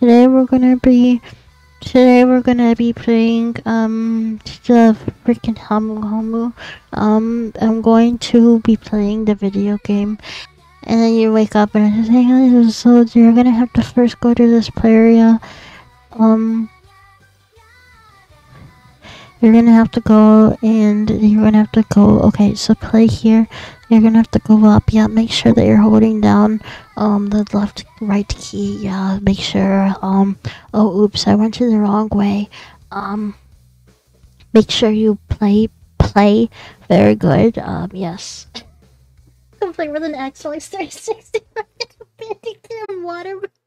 Today we're gonna be playing the freaking Hamu. I'm going to be playing the video game, and then you wake up and it's like, "Hey, so you're gonna have to first go to this area. Um, you're gonna have to go and you're gonna have to go. Okay, so play here. You're gonna have to go up. Yeah, make sure that you're holding down the left right key. Yeah, make sure. Oh, oops, I went to the wrong way. Um, make sure you play. Very good. Yes. Complete with an X, like 360 water.